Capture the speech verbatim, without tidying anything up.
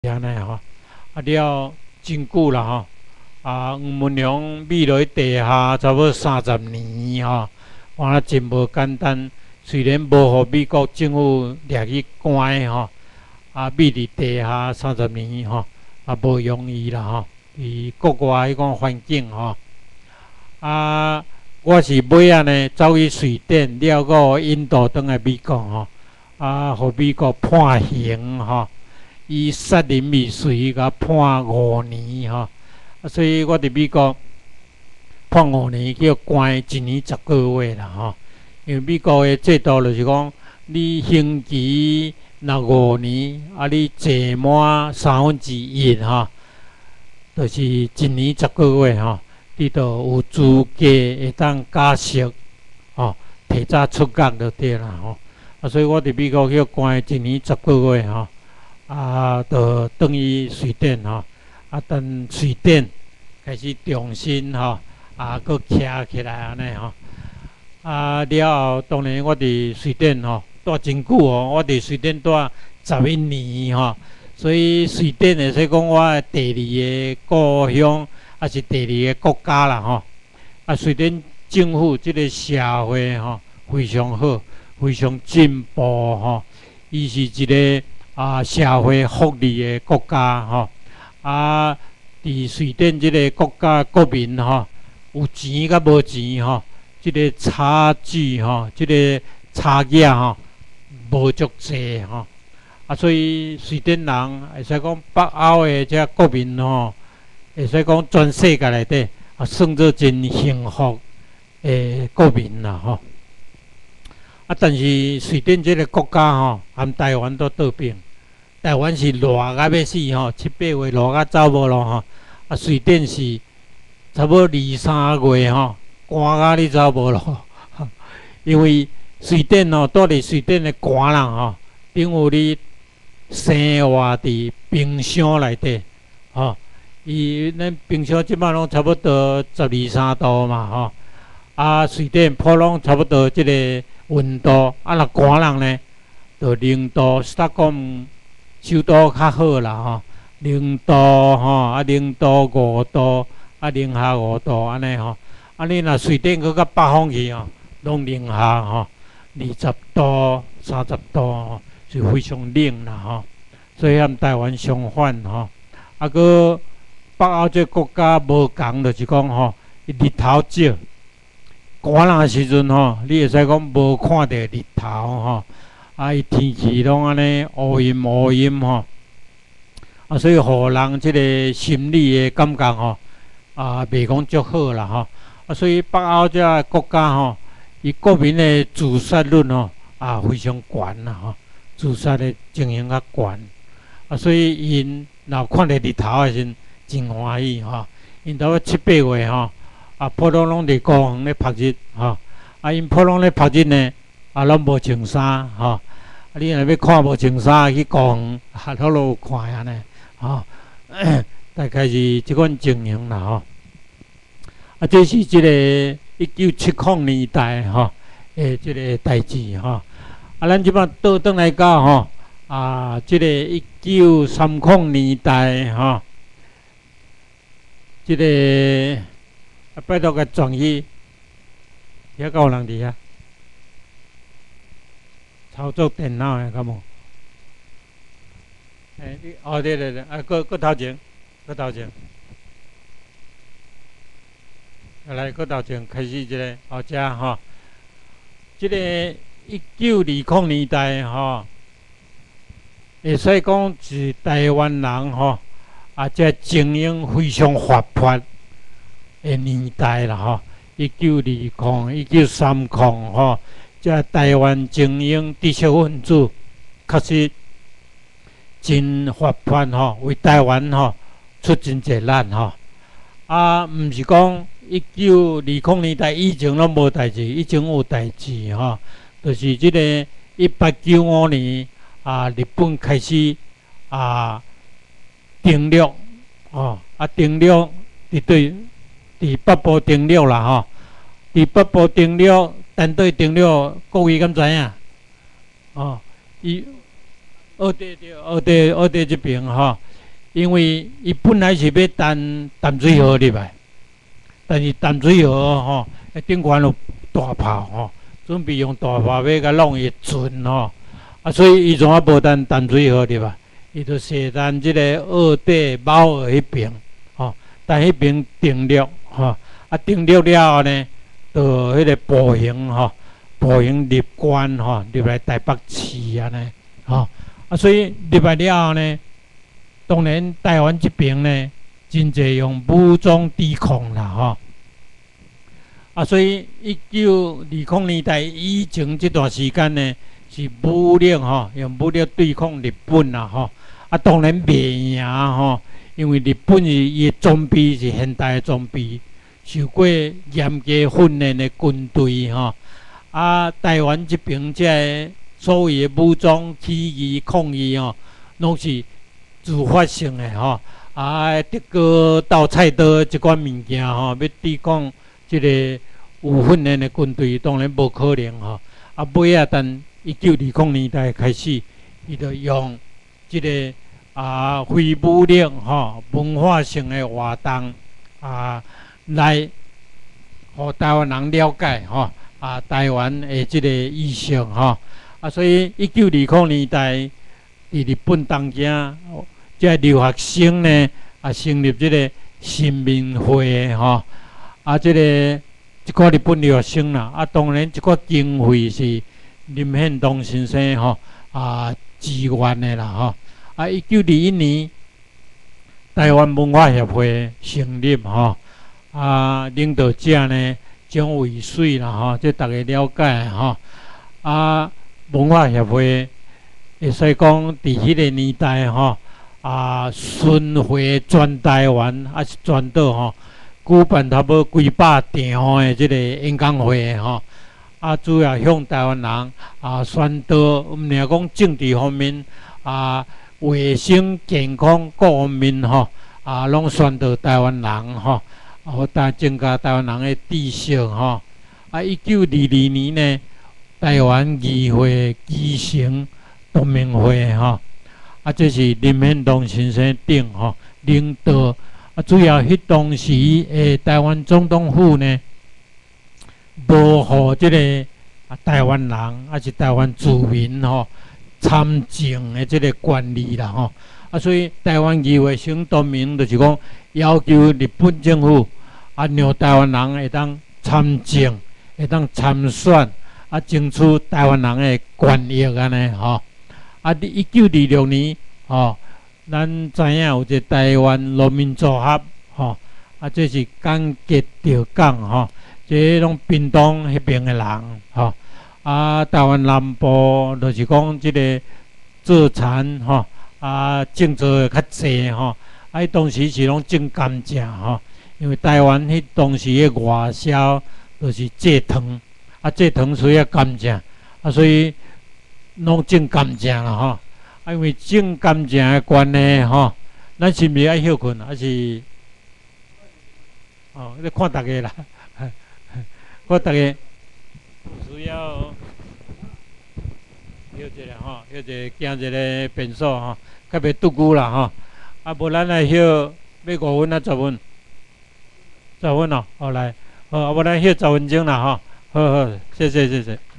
安尼吼，啊了真久啦吼，啊黄文龙秘落地下差不多三十年吼，哇真无简单。虽然无互美国政府掠去关吼，啊秘伫地下三十年吼，啊无容易啦吼。伫国外迄种环境吼，啊我是尾仔呢走去瑞典，了个印度转来美国吼，啊互美国判刑吼。以杀人未遂，甲判五年吼，啊，所以我伫美国判五年，叫关一年十个月啦吼。因为美国的制度就是讲，你刑期若五年，啊，你坐满三分之一吼，就是一年十个月吼，你就有资格会当假释吼，提早出国就对啦吼。啊，所以我伫美国叫关一年十个月吼。啊，就等于瑞典吼，啊，等瑞典开始重新吼，啊，搁徛起来安尼吼。啊，了后当然我伫瑞典吼住真久哦，我伫瑞典住十一年吼，所以瑞典会说讲我第二个故乡，也是第二个国家啦吼。啊，瑞典政府即个社会吼非常好，非常进步吼，伊是一个。啊，社会福利的国家吼，啊，伫瑞典即个国家国民吼，有钱甲无钱吼，即个差距吼，即个差异吼，无足济吼。啊，所以瑞典人会使讲北欧的遮国民吼，会使讲全世界内底啊，算做真幸福的国民啦吼。啊，但是瑞典这个国家吼，含台湾都倒边。台湾是热到要死吼，七八月热到走无咯吼。啊，瑞典是差不多二三月吼，寒到你走无咯。因为瑞典吼，住伫瑞典的寒人吼，等于你生活伫冰箱内底吼。伊咱冰箱即摆拢差不多十二三度嘛吼。啊，瑞典普拢差不多即个温度，啊，若寒人呢，就零度，斯德哥尔首都较好啦吼，零度吼，啊零度五度，啊零下五度安尼吼。啊，你若瑞典去到北方去吼，拢零下吼，二十度、三十度吼，是非常冷啦吼。所以和台湾相反吼。啊，搁北欧这国家无共，就是讲吼，日头少。寒冷的时阵吼，你会使讲无看到日头吼，啊，伊天气拢安尼乌阴乌阴吼，啊，所以互人即个心理的感觉吼，啊，袂讲足好啦吼，啊，所以北欧这个国家吼，伊国民的自杀率吼啊非常悬啦吼，自杀的情形较悬，啊，所以因若看到日头的时阵真欢喜吼，因到七八月吼。啊，普通拢伫高远咧晒日吼，啊，因普通咧晒日呢，啊，拢无穿衫吼，啊，你若要看无穿衫去高远，啊，都有看安尼吼，大概是即款情形啦吼。啊，这是即个一九七零年代吼诶，即个代志吼。啊，咱即摆倒转来讲吼，啊，即个一九三零年代吼，即个。啊，拜托个转去，遐个有人伫遐操作电脑诶，敢无？诶、欸，你哦对对对，啊，搁搁头前，搁头前，来搁头前开始即个后遮吼，即个一九二零年代吼，会使讲是台湾人吼，啊，这精英非常活泼。诶年代啦吼，一九二零、一九三零吼，这台湾精英知识分子确实真活泼吼，为台湾吼出真济力吼。啊，毋是讲一九二零年代以前拢无代志，以前有代志吼，就是即个一八九五年啊，日本开始啊登陆哦，啊登陆伫对。伫北部登陆啦吼，伫北部登陆，单队登陆，各位敢知影？哦，伊，澳地对，澳地澳地这边吼， 因为伊本来是要淡淡水河入来，但是淡水河吼，顶悬有大炮吼，准备用大炮要甲弄伊船吼，啊，所以伊从啊无等淡水河入来，伊就坐咱即个二地猫儿迄边吼，但迄边登陆吼，啊登陆了后呢，就迄个步行吼，步行入关吼，入来台北市安尼吼，啊，所以入来了后呢。当然，台湾这边呢，真侪用武装抵抗啦，吼。啊，所以一九二零年代以前这段时间呢，是武力吼，用武力对抗日本啦，吼。啊，当然袂赢吼，因为日本是伊装备是现代的装备，受过严格训练的军队吼。啊，台湾这边这所谓的武装起义抗议吼，拢是。自发性的吼，啊，德国斗菜刀即款物件吼，要抵抗即个有训练的军队，当然无可能吼。啊，尾啊，等一九二零年代开始，伊就用即个啊非武力吼文化性的活动啊，来互台湾人了解吼啊台湾的即个意象吼啊，所以一九二零年代。伫日本东京，即留学生呢，啊成立即个新民会吼，啊，即、這个即个日本留学生啦，啊，当然即个经费是林献堂先生吼啊支援的啦吼，啊，一九二一年台湾文化协会成立吼，啊，领导者呢蒋渭水啦吼，即大家了解吼，啊，文化协会。会使讲，伫迄个年代吼，啊，巡回全台湾，啊是全岛吼，举办差不多几百场的即个演讲会吼，啊，主要向台湾人啊宣导，毋尔讲政治方面啊，卫生健康各方面吼，啊，拢宣导台湾人吼，啊，但增加台湾人的知识吼。啊，一九二二年呢，台湾议会举行。同盟会吼，啊，这是林献堂先生顶吼领导，啊，主要迄当时诶，台湾总统府呢，无互即个啊台湾人啊是台湾居民吼参政诶即个权利啦吼，啊，所以台湾议会省同盟就是讲要求日本政府啊让台湾人会当参政，会当参选，啊，争取台湾人诶权益安尼吼。啊！一九二六年，吼，咱知影有一个台湾农民组合，吼，啊，这是港结调港，吼，这拢屏东迄边的人，吼，啊，台湾南部就是讲即个做田，吼，啊，种做的较济，吼，啊，当时是拢种甘蔗，吼，因为台湾迄当时的外销就是蔗糖，啊，蔗糖需要甘蔗，啊，所以。拢种甘蔗啦吼，啊，因为种甘蔗的关系吼，咱是毋是爱休困，还是哦？你看大家啦，看大家需要休一下吼，休一下行一个便所吼，较袂拄久啦吼。啊，无咱来休要五分啊，十分，十分哦，好来，好，啊，无咱休十分钟啦吼，好好，谢谢谢谢。